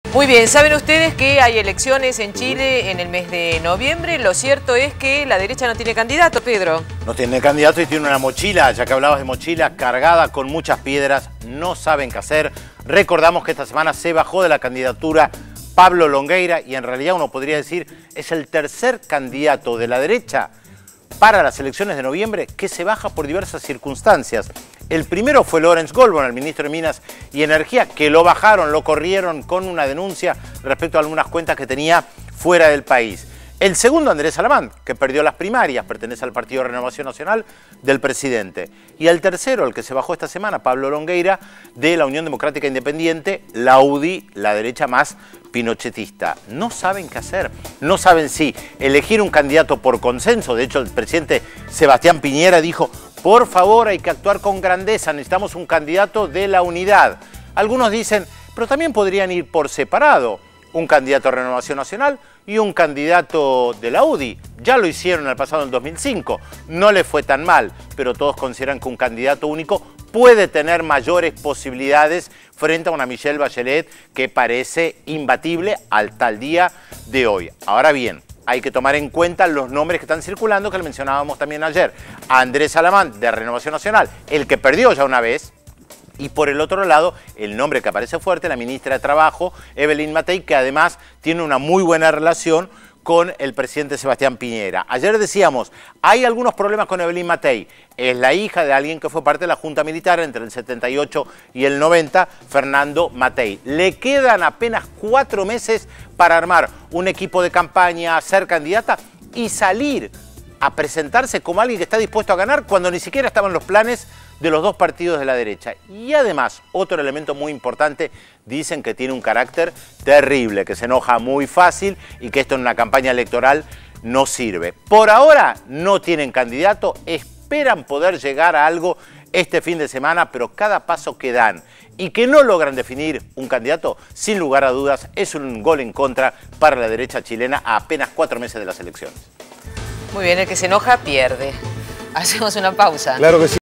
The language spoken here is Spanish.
Muy bien, saben ustedes que hay elecciones en Chile en el mes de noviembre. Lo cierto es que la derecha no tiene candidato, Pedro. No tiene candidato y tiene una mochila, ya que hablabas de mochila, cargada con muchas piedras. No saben qué hacer. Recordamos que esta semana se bajó de la candidatura Pablo Longueira y en realidad uno podría decir es el tercer candidato de la derecha para las elecciones de noviembre que se baja por diversas circunstancias. El primero fue Laurence Goldbourne, el ministro de Minas y Energía, que lo bajaron, lo corrieron con una denuncia respecto a algunas cuentas que tenía fuera del país. El segundo, Andrés Alamán, que perdió las primarias, pertenece al Partido Renovación Nacional del presidente. Y el tercero, el que se bajó esta semana, Pablo Longueira, de la Unión Democrática Independiente, la UDI, la derecha más pinochetista. No saben qué hacer, no saben si elegir un candidato por consenso. De hecho, el presidente Sebastián Piñera dijo: por favor, hay que actuar con grandeza, necesitamos un candidato de la unidad. Algunos dicen, pero también podrían ir por separado, un candidato de Renovación Nacional y un candidato de la UDI. Ya lo hicieron en el pasado, en 2005, no le fue tan mal, pero todos consideran que un candidato único puede tener mayores posibilidades frente a una Michelle Bachelet que parece imbatible al tal día de hoy. Ahora bien, hay que tomar en cuenta los nombres que están circulando, que le mencionábamos también ayer. Andrés Alamán, de Renovación Nacional, el que perdió ya una vez. Y por el otro lado, el nombre que aparece fuerte, la ministra de Trabajo, Evelyn Matei, que además tiene una muy buena relación con el presidente Sebastián Piñera. Ayer decíamos, hay algunos problemas con Evelyn Matei. Es la hija de alguien que fue parte de la Junta Militar entre el 78 y el 90, Fernando Matei. Le quedan apenas 4 meses para armar un equipo de campaña, ser candidata y salir a presentarse como alguien que está dispuesto a ganar cuando ni siquiera estaban los planes de los dos partidos de la derecha. Y además, otro elemento muy importante, dicen que tiene un carácter terrible, que se enoja muy fácil y que esto en una campaña electoral no sirve. Por ahora no tienen candidato, esperan poder llegar a algo este fin de semana, pero cada paso que dan y que no logran definir un candidato, sin lugar a dudas, es un gol en contra para la derecha chilena a apenas 4 meses de las elecciones. Muy bien, el que se enoja pierde. Hacemos una pausa. Claro que sí.